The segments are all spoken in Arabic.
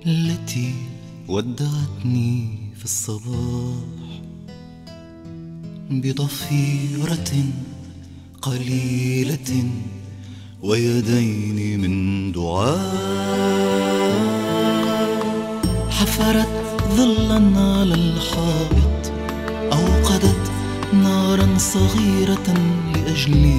التي ودعتني في الصباح بضفيرة قليلة ويدين من دعاء، حفرت ظلا على الحائط، أوقدت نارا صغيرة لأجلي،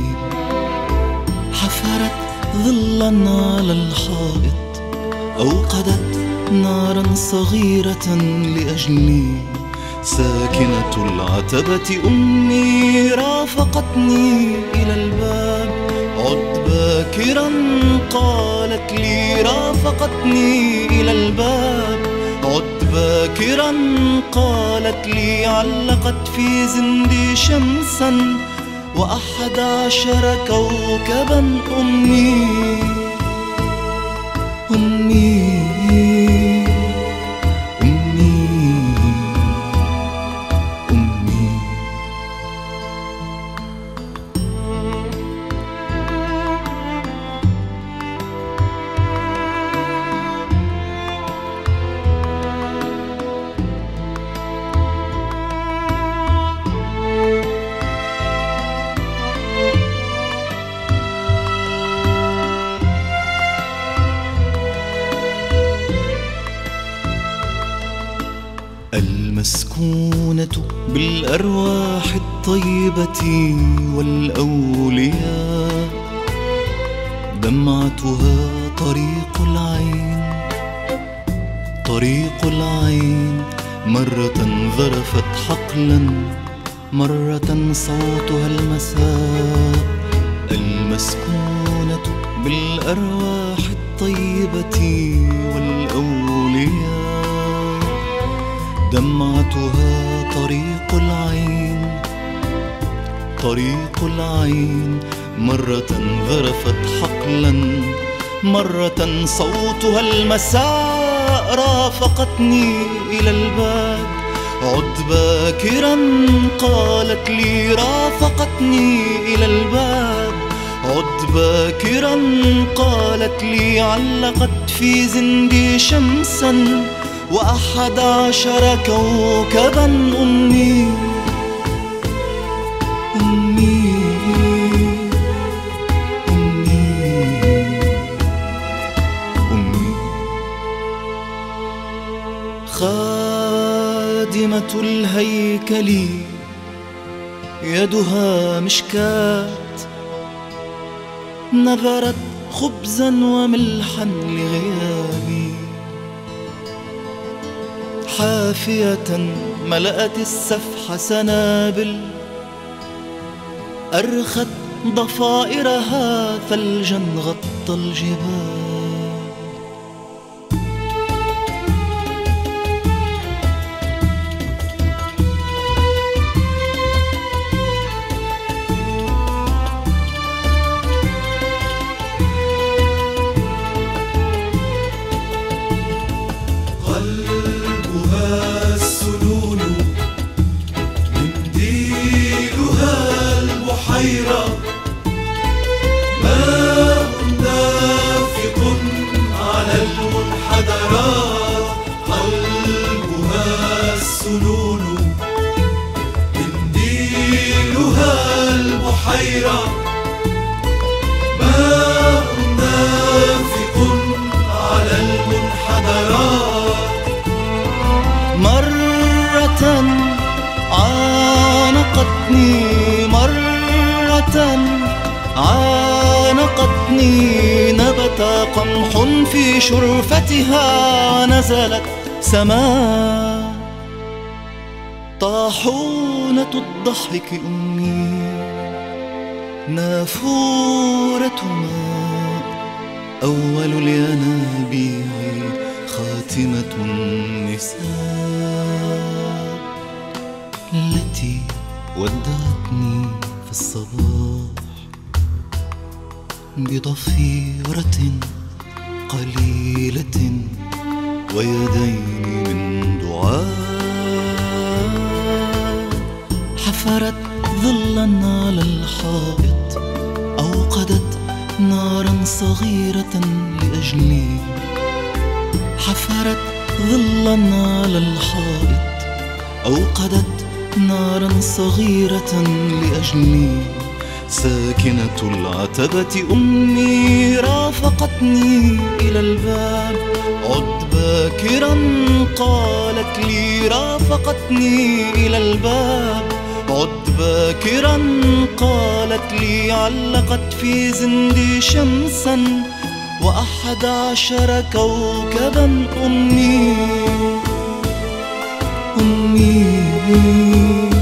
حفرت ظلا على الحائط، أوقدت نارا صغيرة لأجلي، ساكنة العتبة أمي رافقتني إلى الباب، عد باكرا قالت لي، رافقتني إلى الباب، عد باكرا قالت لي، علقت في زندي شمسا و11 كوكبا أمي أمي المسكونة بالأرواح الطيبة والأولياء، دمعتها طريق العين، طريق العين، مرة ذرفت حقلا، مرة صوتها المساء. المسكونة بالأرواح الطيبة والأولياء، دمعتها طريق العين، طريق العين، مرة ذرفت حقلا، مرة صوتها المساء. رافقتني إلى الباب، عد باكرا قالت لي، رافقتني إلى الباب، عد باكرا قالت لي، علقت في زندي شمسا و11 كوكبا أمي أمي أمي أمي. خادمة الهيكل يدها مشكاة، نذرت خبزا وملحا لغيابي، حافية ملأت السفح سنابل، أرخت ضفائرها ثلجا غطى الجبال. ماء دافق على المنحدرات، قلبها السنون، منديلها البحيرة. ماء دافق على المنحدرات. مرة عانقتني، عانقتني، نبت قمح في شرفتها ونزلت سماء. طاحونة الضحك أمي، نافورة ماء، أول الينابيع، خاتمة النساء. التي ودعتني في الصباح بضفيرة قليلة ويدين من دعاء، حفرت ظلا على الحائط، أوقدت نارا صغيرة لأجلي، حفرت حفرت ظلا على الحائط، أوقدت نارا صغيرة لأجلي. ساكنة العتبة أمي رافقتني إلى الباب، عد باكرا قالت لي، رافقتني إلى الباب، عد باكرا قالت لي. علقت في زندي شمسا و11 كوكبا أمي.